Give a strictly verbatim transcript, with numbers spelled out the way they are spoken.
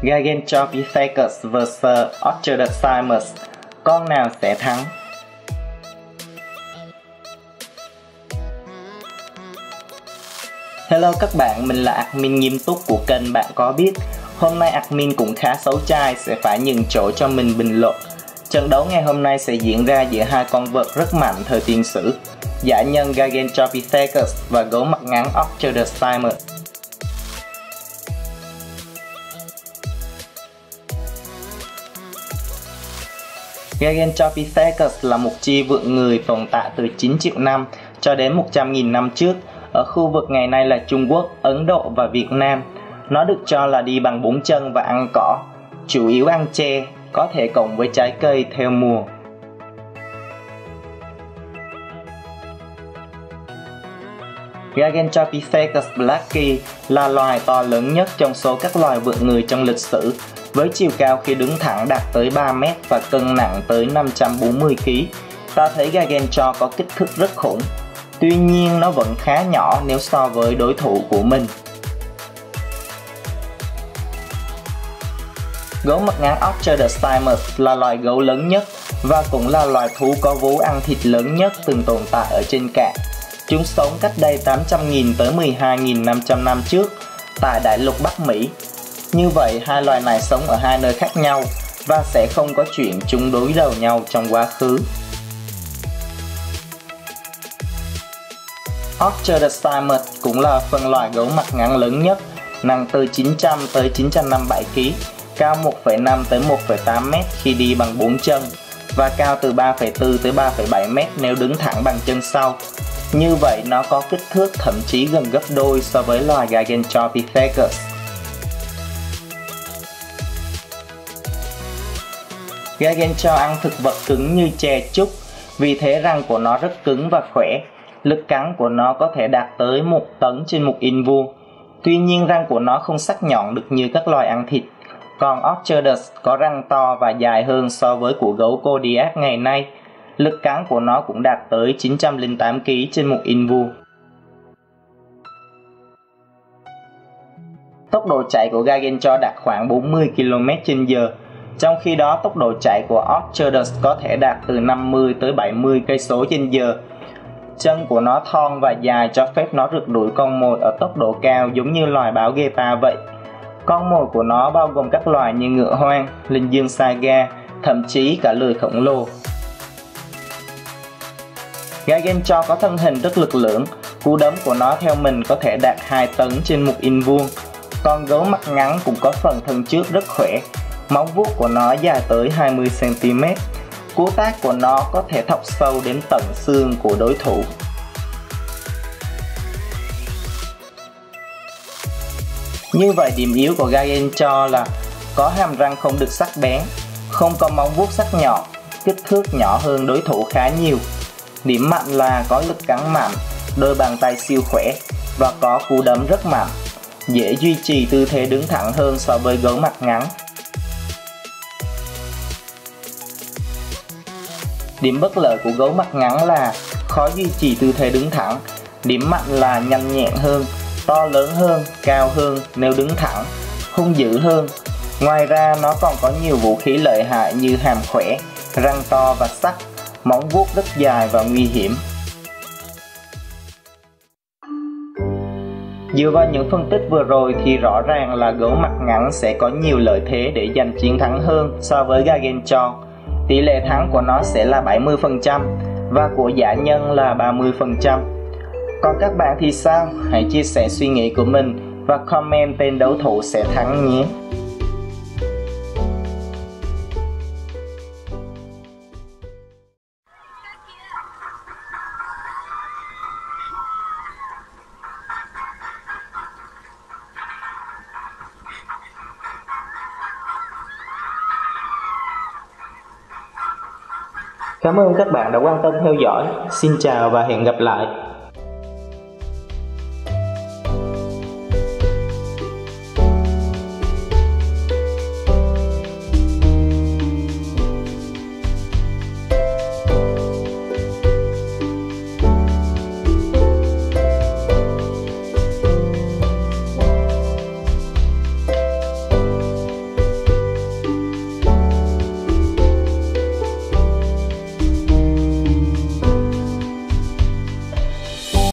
Gigantopithecus versus Archaeopteryx, con nào sẽ thắng? Hello các bạn, mình là admin nghiêm túc của kênh Bạn Có Biết. Hôm nay admin cũng khá xấu trai sẽ phải nhường chỗ cho mình bình luận. Trận đấu ngày hôm nay sẽ diễn ra giữa hai con vật rất mạnh thời tiền sử, dã nhân Gigantopithecus và gấu mặt ngắn Archaeopteryx. Gigantopithecus là một chi vượn người tồn tại từ chín triệu năm cho đến một trăm nghìn năm trước ở khu vực ngày nay là Trung Quốc, Ấn Độ và Việt Nam. Nó được cho là đi bằng bốn chân và ăn cỏ, chủ yếu ăn tre, có thể cộng với trái cây theo mùa. Gigantopithecus blacki là loài to lớn nhất trong số các loài vượn người trong lịch sử, với chiều cao khi đứng thẳng đạt tới ba mét và cân nặng tới năm trăm bốn mươi ki lô gam. Ta thấy Giganto có kích thước rất khủng, tuy nhiên nó vẫn khá nhỏ nếu so với đối thủ của mình. Gấu mặt ngắn Archaeopteryx là loài gấu lớn nhất và cũng là loài thú có vú ăn thịt lớn nhất từng tồn tại ở trên cạn. Chúng sống cách đây tám trăm nghìn tới mười hai nghìn năm trăm năm trước tại đại lục Bắc Mỹ. Như vậy, hai loài này sống ở hai nơi khác nhau và sẽ không có chuyện chúng đối đầu nhau trong quá khứ. Archaeopteryx cũng là phân loại gấu mặt ngắn lớn nhất, nặng từ chín trăm tới chín trăm năm mươi bảy ki lô gam, cao một phẩy năm tới một phẩy tám mét khi đi bằng bốn chân và cao từ ba phẩy bốn tới ba phẩy bảy mét nếu đứng thẳng bằng chân sau. Như vậy, nó có kích thước thậm chí gần gấp đôi so với loài Gigantopithecus. Giganto ăn thực vật cứng như tre trúc, vì thế răng của nó rất cứng và khỏe. Lực cắn của nó có thể đạt tới một tấn trên một inch vuông. Tuy nhiên răng của nó không sắc nhọn được như các loài ăn thịt. Còn Archaeopteryx có răng to và dài hơn so với của gấu Kodiak ngày nay. Lực cắn của nó cũng đạt tới chín trăm lẻ tám ki lô gam trên một inch vuông. Tốc độ chạy của Giganto đạt khoảng bốn mươi ki lô mét trên giờ. Trong khi đó, tốc độ chạy của Archaeopteryx có thể đạt từ năm mươi tới bảy mươi cây số trên giờ. Chân của nó thon và dài cho phép nó rượt đuổi con mồi ở tốc độ cao giống như loài báo guepard vậy. Con mồi của nó bao gồm các loài như ngựa hoang, linh dương saga, thậm chí cả lười khổng lồ. Giganto có thân hình rất lực lưỡng, cú đấm của nó theo mình có thể đạt hai tấn trên một inch vuông. Con gấu mặt ngắn cũng có phần thân trước rất khỏe, móng vuốt của nó dài tới hai mươi xăng ti mét. Cú tát của nó có thể thọc sâu đến tận xương của đối thủ. Như vậy, điểm yếu của Giganto là có hàm răng không được sắc bén, không có móng vuốt sắc nhọn, kích thước nhỏ hơn đối thủ khá nhiều. Điểm mạnh là có lực cắn mạnh, đôi bàn tay siêu khỏe và có cú đấm rất mạnh, dễ duy trì tư thế đứng thẳng hơn so với gấu mặt ngắn. Điểm bất lợi của gấu mặt ngắn là khó duy trì tư thế đứng thẳng. Điểm mạnh là nhanh nhẹn hơn, to lớn hơn, cao hơn nếu đứng thẳng, hung dữ hơn. Ngoài ra, nó còn có nhiều vũ khí lợi hại như hàm khỏe, răng to và sắc, móng vuốt rất dài và nguy hiểm. Dựa vào những phân tích vừa rồi thì rõ ràng là gấu mặt ngắn sẽ có nhiều lợi thế để giành chiến thắng hơn so với Giganto. Tỷ lệ thắng của nó sẽ là bảy mươi phần trăm và của dã nhân là ba mươi phần trăm. Còn các bạn thì sao? Hãy chia sẻ suy nghĩ của mình và comment tên đấu thủ sẽ thắng nhé. Cảm ơn các bạn đã quan tâm theo dõi. Xin chào và hẹn gặp lại.